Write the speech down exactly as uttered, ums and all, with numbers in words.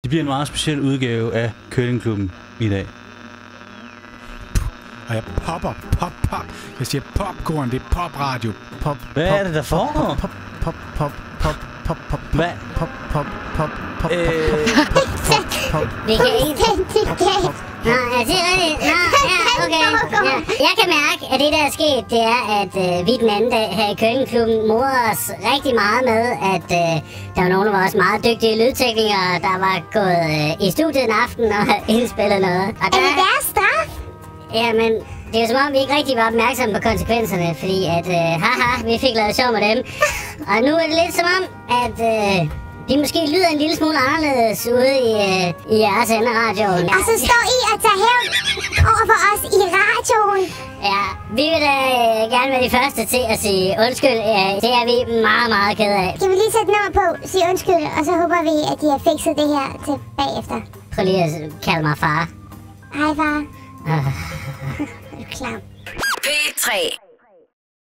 Det bliver en meget speciel udgave af Curlingklubben i dag. Og jeg popper, pop, pop. Jeg siger popcorn, det er popradio. Pop, Hvad er det, der foregår? Pop, pop, pop, pop, pop, pop, Hvad? pop, pop, pop, pop, Øh. pop, pop, pop. Vi kan ikke... Nå, er det rigtigt? Nå, ja, okay. Ja. Jeg kan mærke, at det, der er sket, det er, at øh, vi den anden dag her i Curlingklubben morede os rigtig meget med, at øh, der var nogle af vores meget dygtige lydteknikere, der var gået øh, i studiet en aften og indspillet noget. Og Er det deres straf? Jamen, det er jo som om, vi ikke rigtig var opmærksomme på konsekvenserne, fordi at, øh, haha, vi fik lavet sjov med dem. Og nu er det lidt som om, at øh, de måske lyder en lille smule anderledes ude i, øh, i jeres senderadioen. Og så står I og tager hævn over for os i radioen. Ja, vi vil da øh, gerne være de første til at sige undskyld. Ja, det er vi meget, meget ked af. Kan vi lige sætte nummer på, sige undskyld, og så håber vi, at de har fikset det her til bagefter. Prøv lige at kalde mig far. Hej, far. Uh. Klam. P tre